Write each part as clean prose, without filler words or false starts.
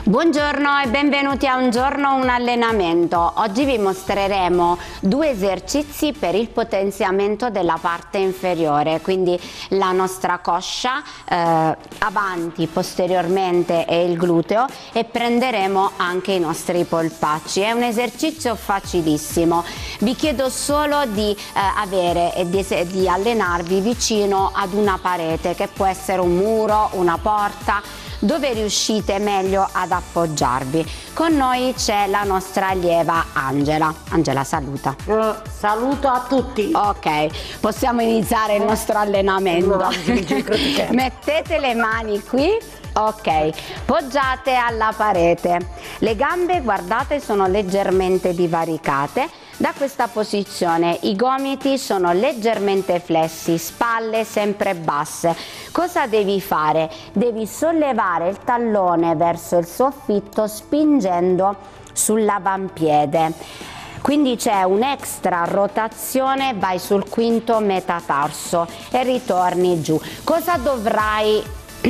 Buongiorno e benvenuti a Un giorno un allenamento. Oggi vi mostreremo due esercizi per il potenziamento della parte inferiore, quindi la nostra coscia avanti, posteriormente e il gluteo, e prenderemo anche i nostri polpacci. È un esercizio facilissimo, vi chiedo solo di avere e di allenarvi vicino ad una parete, che può essere un muro, una porta, dove riuscite meglio ad appoggiarvi. Con noi c'è la nostra allieva Angela. Angela, saluta. Saluto a tutti. Ok, possiamo iniziare il nostro allenamento. Mettete le mani qui. Ok, poggiate alla parete. Le gambe, guardate, sono leggermente divaricate. Da questa posizione i gomiti sono leggermente flessi, spalle sempre basse. Cosa devi fare? Devi sollevare il tallone verso il soffitto spingendo sull'avampiede. Quindi c'è un'extra rotazione, vai sul quinto metatarso e ritorni giù. Cosa dovrai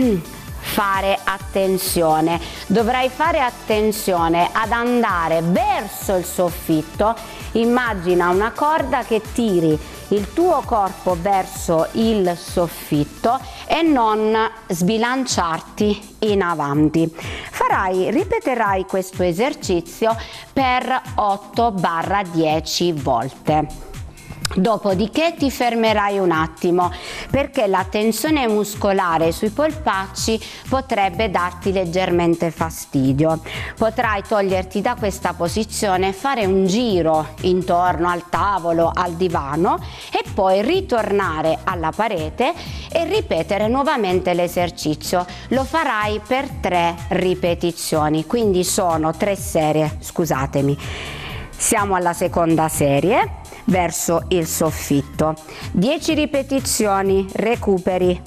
fare? Attenzione, dovrai fare attenzione ad andare verso il soffitto. Immagina una corda che tiri il tuo corpo verso il soffitto e non sbilanciarti in avanti. Ripeterai questo esercizio per 8-10 volte. Dopodiché ti fermerai un attimo, perché la tensione muscolare sui polpacci potrebbe darti leggermente fastidio. Potrai toglierti da questa posizione, fare un giro intorno al tavolo, al divano, e poi ritornare alla parete e ripetere nuovamente l'esercizio. Lo farai per 3 ripetizioni, quindi sono 3 serie, scusatemi. Siamo alla seconda serie, verso il soffitto, 10 ripetizioni, recuperi,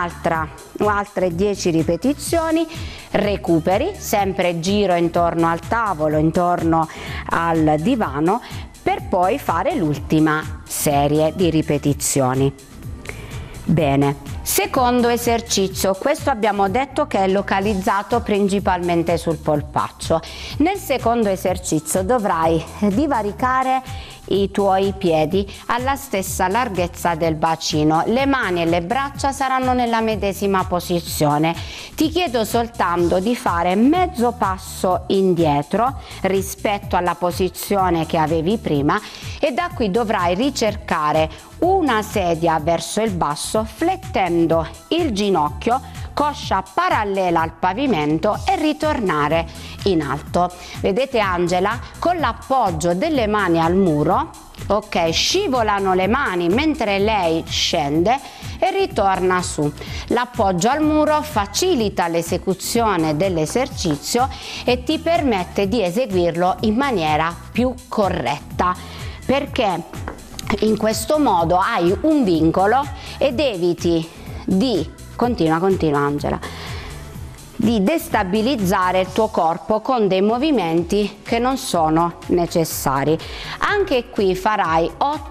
altre 10 ripetizioni, recuperi, sempre giro intorno al tavolo, intorno al divano, per poi fare l'ultima serie di ripetizioni. Bene, secondo esercizio, questo abbiamo detto che è localizzato principalmente sul polpaccio. Nel secondo esercizio dovrai divaricare i tuoi piedi alla stessa larghezza del bacino, le mani e le braccia saranno nella medesima posizione. Ti chiedo soltanto di fare mezzo passo indietro rispetto alla posizione che avevi prima, e da qui dovrai ricercare una sedia verso il basso, flettendo il ginocchio, coscia parallela al pavimento, e ritornare in alto. Vedete Angela? Con l'appoggio delle mani al muro, ok, scivolano le mani mentre lei scende e ritorna su. L'appoggio al muro facilita l'esecuzione dell'esercizio e ti permette di eseguirlo in maniera più corretta, perché in questo modo hai un vincolo ed eviti di continua Angela, di destabilizzare il tuo corpo con dei movimenti che non sono necessari. Anche qui farai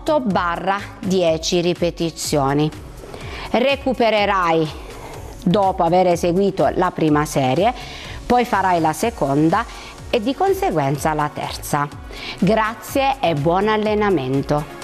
8-10 ripetizioni. Recupererai dopo aver eseguito la prima serie, poi farai la seconda e di conseguenza la terza. Grazie e buon allenamento.